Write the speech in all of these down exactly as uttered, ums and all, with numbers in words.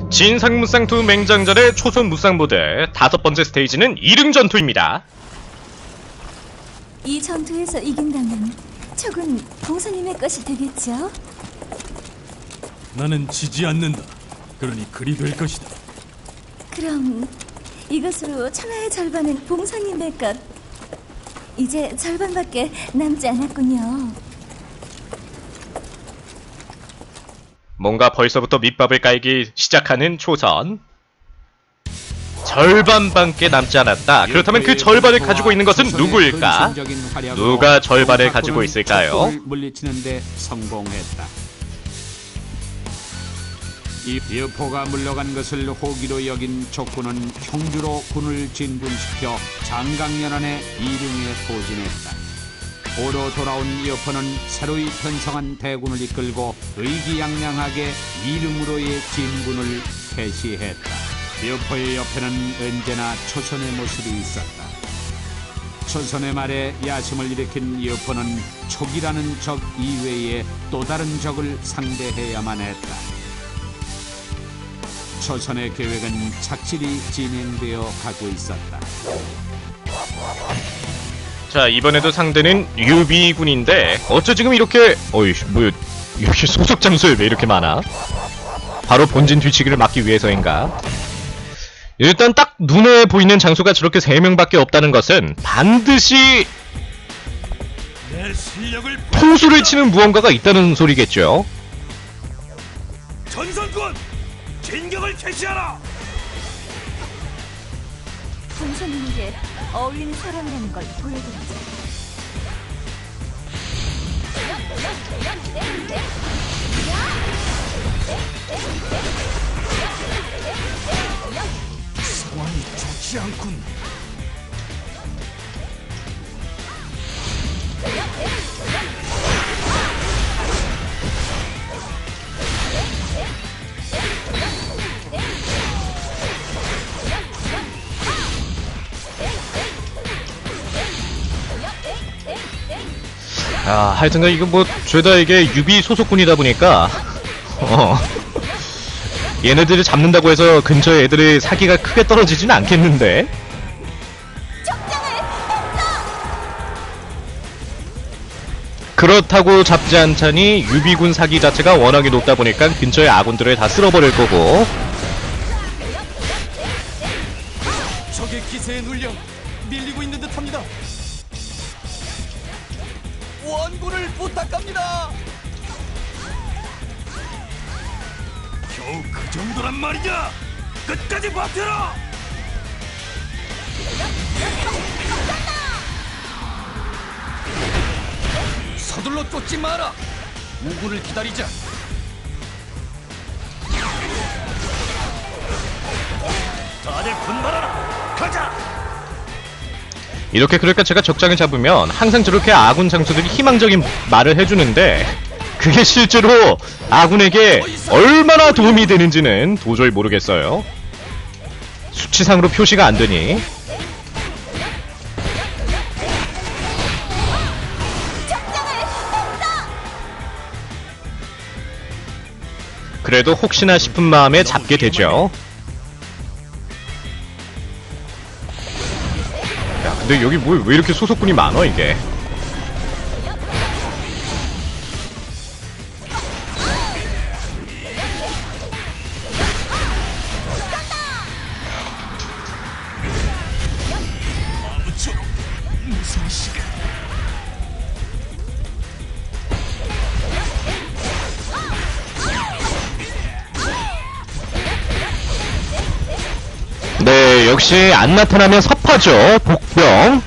진상무쌍2 맹장전의 초선 무쌍모드 다섯 번째 스테이지는 이릉 전투입니다. 이 전투에서 이긴다면 적은 봉사님의 것이 되겠죠? 나는 지지 않는다. 그러니 그리 될 것이다. 그럼 이것으로 천하의 절반은 봉사님의 것. 이제 절반밖에 남지 않았군요. 뭔가 벌써부터 밑밥을 깔기 시작하는 초선. 절반밖에 남지 않았다. 그렇다면 그 절반을 가지고 있는 것은 누구일까? 누가 절반을 가지고 있을까요? 물리치는데 성공했다. 이 여포가 물러간 것을 호기로 여긴 족군은 형주로 군을 진군시켜 장강연안의 이릉에 포진했다. 오로 돌아온 여포는 새로이 편성한 대군을 이끌고 의기양양하게 이릉으로의 진군을 개시했다. 여포의 옆에는 언제나 초선의 모습이 있었다. 초선의 말에 야심을 일으킨 여포는 촉이라는 적 이외에 또 다른 적을 상대해야만 했다. 초선의 계획은 착실히 진행되어 가고 있었다. 자, 이번에도 상대는 유비군인데 어째 지금 이렇게 어이 뭐 이렇게 소속 장소에 왜 이렇게 많아? 바로 본진 뒤치기를 막기 위해서인가? 일단 딱 눈에 보이는 장소가 저렇게 세 명밖에 없다는 것은 반드시 통수를 치는 무언가가 있다는 소리겠죠. 전선군! 진격을 개시하라! 봉사님에게 어울리는 사람이라는 걸 보여드리죠. 상황이 좋지 않군. 아, 하여튼간 이거 뭐 죄다 이게 유비 소속군이다 보니까 어 얘네들을 잡는다고 해서 근처에 애들의 사기가 크게 떨어지진 않겠는데? 그렇다고 잡지 않자니 유비군 사기 자체가 워낙에 높다 보니까 근처의 아군들을 다 쓸어버릴 거고. 적의 기세에 눌려 밀리고 있는 듯합니다. 원군을 부탁합니다. 겨우 그 정도란 말이냐! 끝까지 버텨라! 서둘러 쫓지 마라. 우군을 기다리자. 다들 분발하라! 가자! 이렇게 그러니까 제가 적장을 잡으면 항상 저렇게 아군 장수들이 희망적인 말을 해주는데 그게 실제로 아군에게 얼마나 도움이 되는지는 도저히 모르겠어요. 수치상으로 표시가 안 되니. 그래도 혹시나 싶은 마음에 잡게 되죠. 야, 근데 여기 뭐 왜 이렇게 소속군이 많아 이게? 아무쪼록 무슨 시간? 네, 역시 안 나타나면 섭하죠. 복병.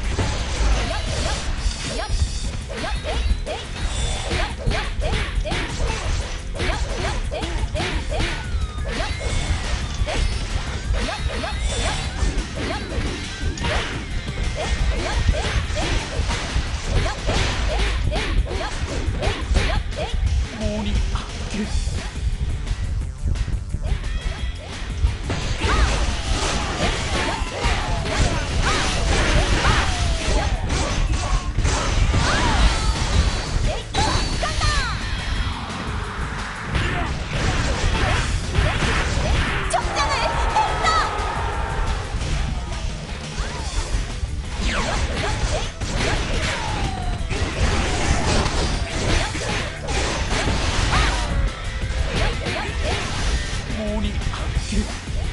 길.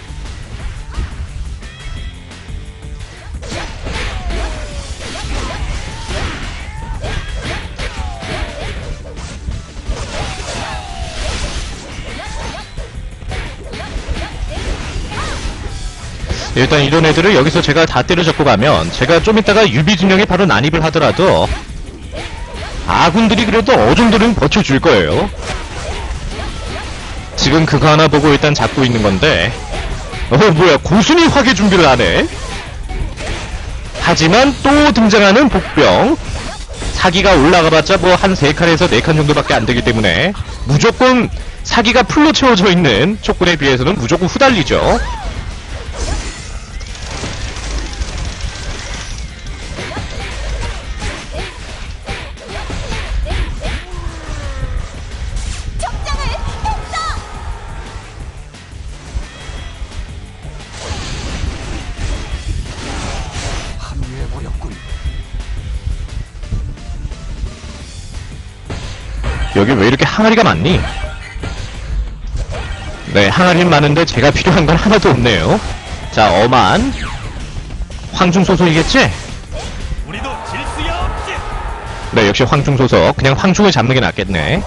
일단 이런 애들을 여기서 제가 다 때려잡고 가면 제가 좀 이따가 유비 진영에 바로 난입을 하더라도 아군들이 그래도 어정도는 버텨줄 거예요. 지금 그거 하나 보고 일단 잡고 있는 건데 어 뭐야 고순이 화계 준비를 하네. 하지만 또 등장하는 복병. 사기가 올라가봤자 뭐 한 세 칸에서 네 칸 정도밖에 안 되기 때문에 무조건 사기가 풀로 채워져 있는 촉군에 비해서는 무조건 후달리죠. 합류해버렸군. 여기 왜 이렇게 항아리가 많니? 네, 항아리는 많은데 제가 필요한 건 하나도 없네요. 자, 어만 황중소속이겠지? 우리도 질 수야 없지. 네, 역시 황중소속. 그냥 황중을 잡는 게 낫겠네.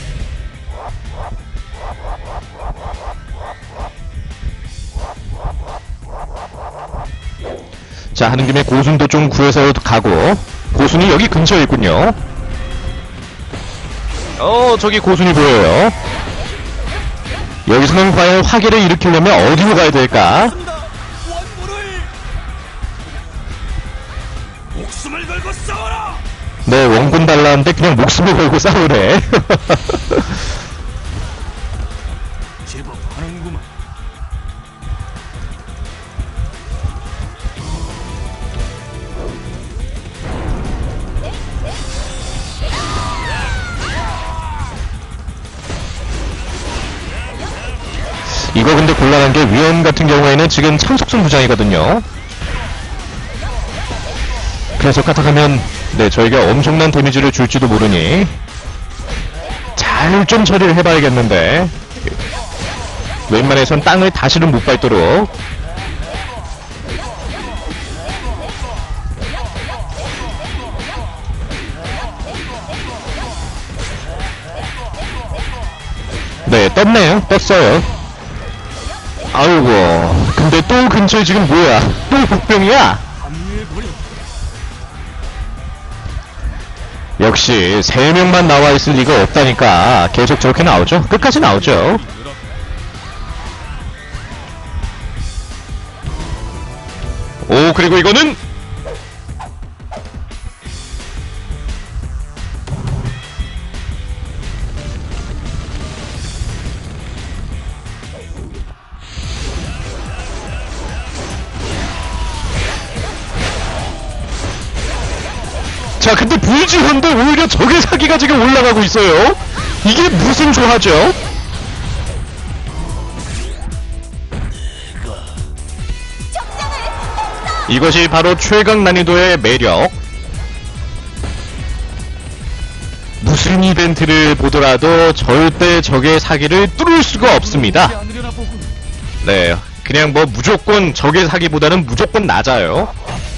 자, 하는 김에 고순도 좀 구해서 가고. 고순이 여기 근처에 있군요. 어, 저기 고순이 보여요. 여기서는 과연 화계를 일으키려면 어디로 가야 될까? 원물을 목숨을 걸고 싸워라. 네, 원군 달라는데 그냥 목숨을 걸고 싸우래. 제법 하는구만. 이거 근데 곤란한 게 위험 같은 경우에는 지금 참석순 부장이거든요. 그래서 카타가면 네 저희가 엄청난 데미지를 줄지도 모르니 잘 좀 처리를 해봐야겠는데 웬만해선 땅을 다시는 못 밟도록. 네 떴네요. 떴어요. 아이고 근데 또 근처에 지금 뭐야 또 복병이야. 합류해버렸. 역시 세 명만 나와 있을 리가 없다니까 계속 저렇게 나오죠. 끝까지 나오죠. 오 그리고 이거는 자 근데 불지한데 오히려 적의 사기가 지금 올라가고 있어요. 이게 무슨 조화죠? 이것이 바로 최강 난이도의 매력. 무슨 이벤트를 보더라도 절대 적의 사기를 뚫을 수가 없습니다. 않으려나 보군. 네, 그냥 뭐 무조건 적의 사기보다는 무조건 낮아요.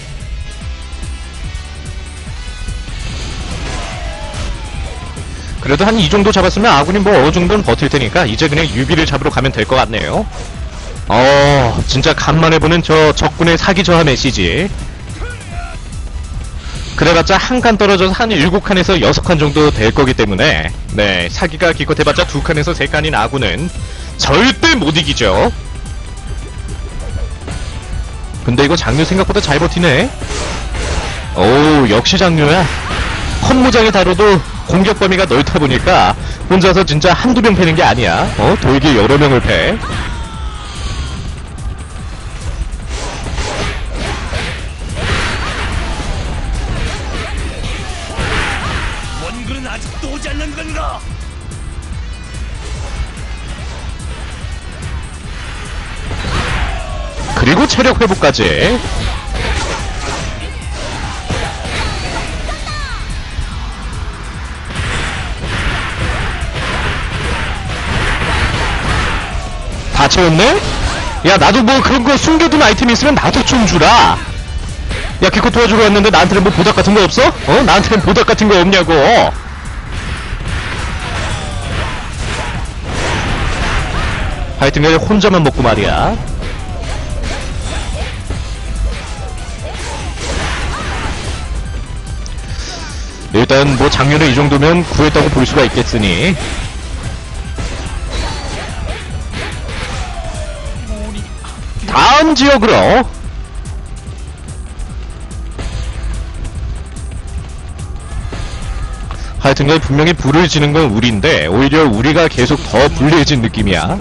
그래도 한 이 정도 잡았으면 아군이 뭐 어느 정도는 버틸 테니까 이제 그냥 유비를 잡으러 가면 될 것 같네요. 어, 진짜 간만에 보는 저 적군의 사기 저하 메시지. 그래봤자 한 칸 떨어져서 한 일곱 칸에서 여섯 칸 정도 될 거기 때문에 네, 사기가 기껏해봤자 두 칸에서 세 칸인 아군은 절대 못 이기죠. 근데 이거 장류 생각보다 잘 버티네. 오우 역시 장류야. 컷무장에 다뤄도 공격 범위가 넓다 보니까 혼자서 진짜 한두 명 패는 게 아니야. 어? 돌기 여러 명을 패. 원군은 아직도 오지 않는 건가? 그리고 체력 회복까지. 다 채웠네? 야, 나도 뭐 그런 거 숨겨둔 아이템 있으면 나도 좀 주라. 야, 키코 도와주러 왔는데 나한테는 뭐 보답 같은 거 없어? 어? 나한테는 보답 같은 거 없냐고. 하여튼 간에 혼자만 먹고 말이야. 일단 뭐 작년에 이 정도면 구했다고 볼 수가 있겠으니. 다음 지역으로. 하여튼간 분명히 불을 지는 건 우리인데 오히려 우리가 계속 더 불리해진 느낌이야.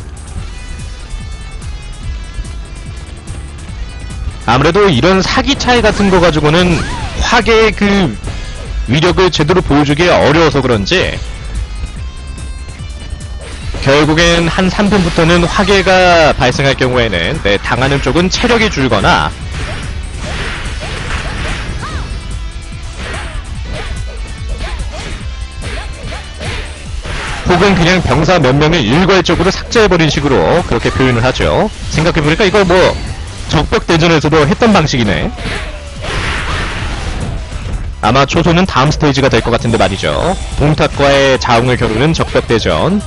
아무래도 이런 사기 차이 같은 거 가지고는 화계의 그 위력을 제대로 보여주기 어려워서 그런지 결국엔 한 삼 편부터는 화계가 발생할 경우에는 네, 당하는 쪽은 체력이 줄거나 혹은 그냥 병사 몇 명을 일괄적으로 삭제해버린 식으로 그렇게 표현을 하죠. 생각해보니까 이거 뭐 적벽대전에서도 했던 방식이네. 아마 초소는 다음 스테이지가 될 것 같은데 말이죠. 봄탑과의 자웅을 겨루는 적벽대전.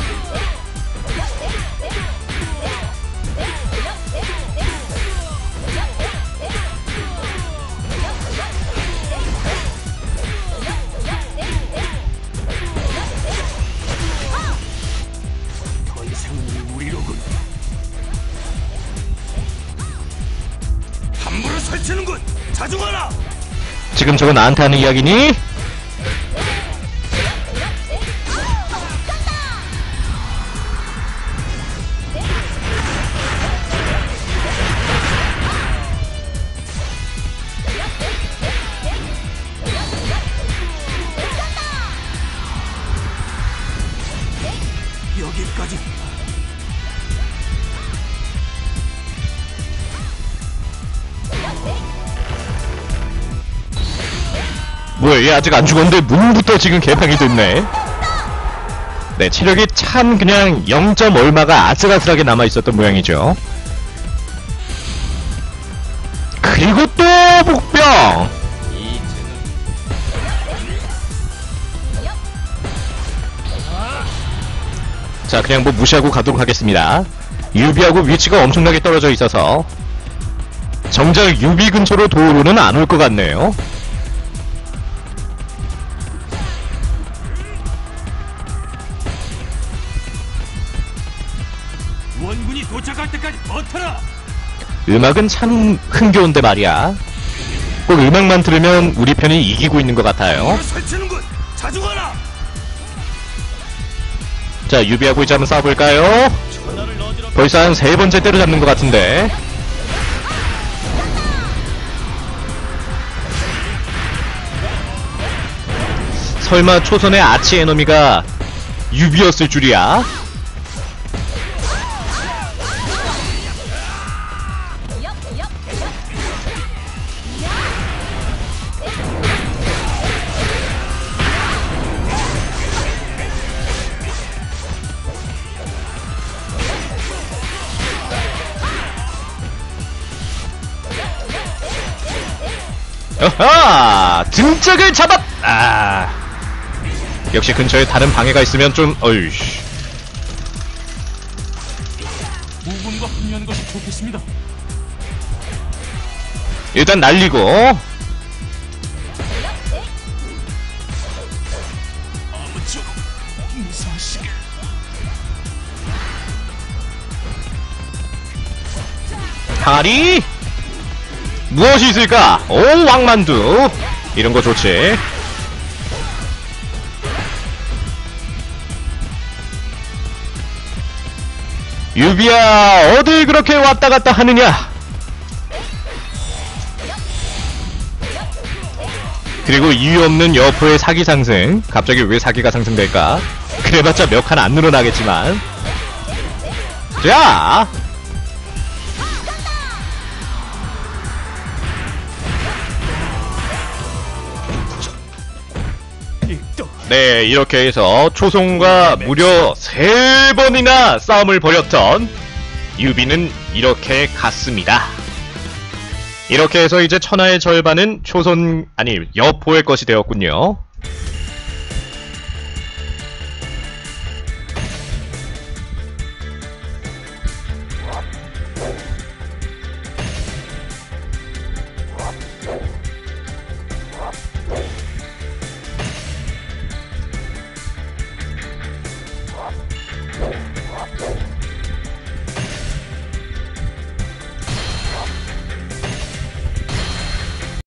더 이상은 우리로군. 함부로 설치는군. 자중하라. 지금 저거 나한테 하는 이야기니? 여기까지. 뭐야, 얘 아직 안 죽었는데 문부터 지금 개판이 됐네. 네, 체력이 참 그냥 영 점 얼마가 아슬아슬하게 남아있었던 모양이죠. 그리고 또 복병! 자, 그냥 뭐 무시하고 가도록 하겠습니다. 유비하고 위치가 엄청나게 떨어져 있어서 정작 유비 근처로 도우로는 안 올 것 같네요. 원군이 도착할 때까지 버텨라. 음악은 참 흥겨운데 말이야. 꼭 음악만 들으면 우리 편이 이기고 있는 것 같아요. 함부로 설치는군. 자중하라. 자, 유비하고 이제 한번 싸워볼까요? 벌써 한 세 번째 때려잡는 것 같은데. 설마 초선의 아치 에너미가 유비였을 줄이야? 어하! 등짝을 잡았! 아. 역시 근처에 다른 방해가 있으면 좀, 어이씨. 부군과 합류하는 것이 좋겠습니다. 일단 날리고. 아무쪼록 무사하시게. 하리? 무엇이 있을까? 오, 왕만두. 이런 거 좋지. 유비야, 어딜 그렇게 왔다 갔다 하느냐? 그리고 이유 없는 여포의 사기 상승. 갑자기 왜 사기가 상승될까? 그래봤자 몇 칸 안 늘어나겠지만. 자! 네, 이렇게 해서 초송과 무려 세 번이나 싸움을 벌였던 유비는 이렇게 갔습니다. 이렇게 해서 이제 천하의 절반은 초선 아니 여포의 것이 되었군요.